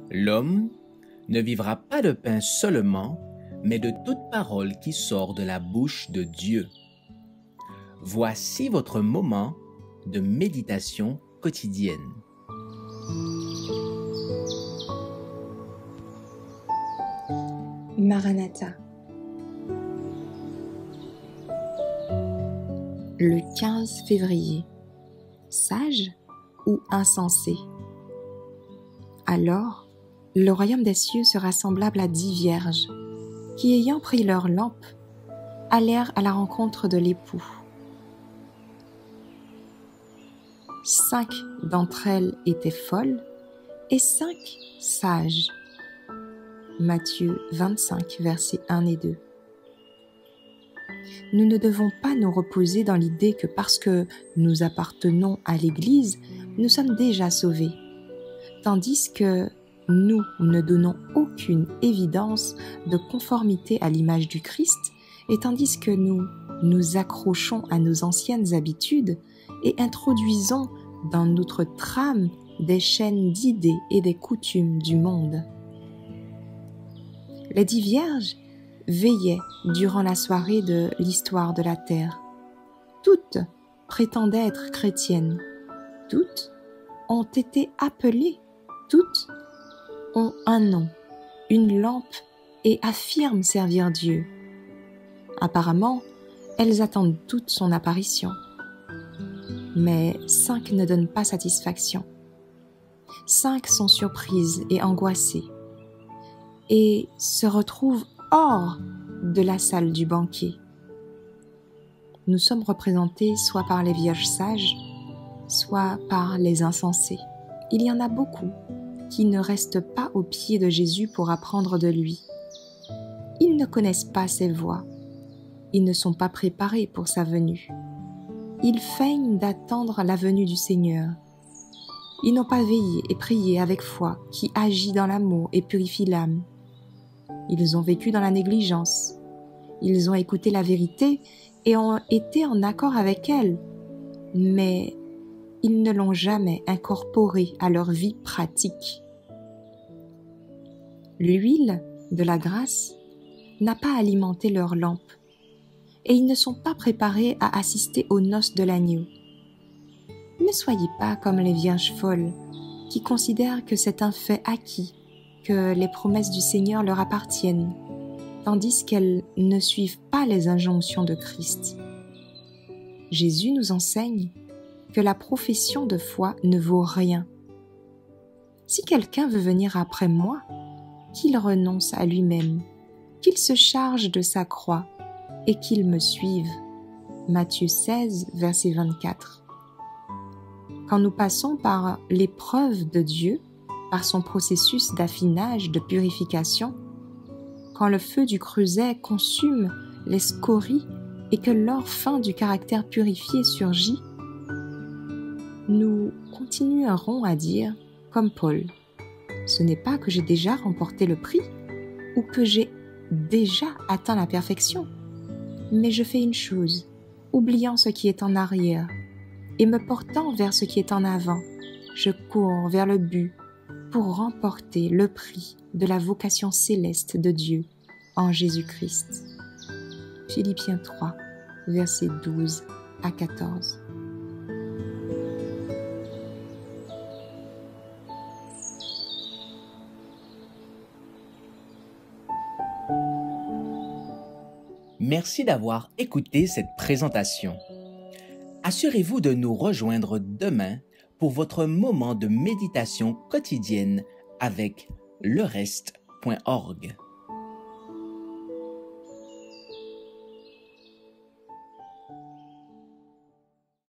L'homme ne vivra pas de pain seulement, mais de toute parole qui sort de la bouche de Dieu. Voici votre moment de méditation quotidienne. Maranatha. Le 15 février. Sage ou insensé? Alors, le royaume des cieux sera semblable à 10 vierges qui, ayant pris leurs lampes, allèrent à la rencontre de l'époux. 5 d'entre elles étaient folles et 5 sages. Matthieu 25, versets 1 et 2. Nous ne devons pas nous reposer dans l'idée que parce que nous appartenons à l'Église, nous sommes déjà sauvés, tandis que nous ne donnons aucune évidence de conformité à l'image du Christ, et tandis que nous nous accrochons à nos anciennes habitudes et introduisons dans notre trame des chaînes d'idées et des coutumes du monde. Les 10 vierges veillaient durant la soirée de l'histoire de la terre. Toutes prétendaient être chrétiennes. Toutes ont été appelées. Toutes ont un nom, une lampe et affirment servir Dieu. Apparemment, elles attendent toutes son apparition. Mais 5 ne donnent pas satisfaction. 5 sont surprises et angoissées et se retrouvent hors de la salle du banquet. Nous sommes représentés soit par les vierges sages, soit par les insensés. Il y en a beaucoup qui ne restent pas aux pieds de Jésus pour apprendre de lui. Ils ne connaissent pas ses voies. Ils ne sont pas préparés pour sa venue. Ils feignent d'attendre la venue du Seigneur. Ils n'ont pas veillé et prié avec foi qui agit dans l'amour et purifie l'âme. Ils ont vécu dans la négligence. Ils ont écouté la vérité et ont été en accord avec elle, mais ils ne l'ont jamais incorporée à leur vie pratique. L'huile de la grâce n'a pas alimenté leur lampe et ils ne sont pas préparés à assister aux noces de l'agneau. Ne soyez pas comme les vierges folles qui considèrent que c'est un fait acquis, que les promesses du Seigneur leur appartiennent, tandis qu'elles ne suivent pas les injonctions de Christ. Jésus nous enseigne que la profession de foi ne vaut rien. Si quelqu'un veut venir après moi, qu'il renonce à lui-même, qu'il se charge de sa croix et qu'il me suive. Matthieu 16, verset 24. Quand nous passons par l'épreuve de Dieu, par son processus d'affinage, de purification, quand le feu du creuset consume les scories et que l'or fin du caractère purifié surgit, nous continuerons à dire, comme Paul, « Ce n'est pas que j'ai déjà remporté le prix ou que j'ai déjà atteint la perfection, mais je fais une chose, oubliant ce qui est en arrière et me portant vers ce qui est en avant, je cours vers le but pour remporter le prix de la vocation céleste de Dieu en Jésus-Christ. » Philippiens 3, versets 12 à 14. Merci d'avoir écouté cette présentation. Assurez-vous de nous rejoindre demain pour votre moment de méditation quotidienne avec lereste.org.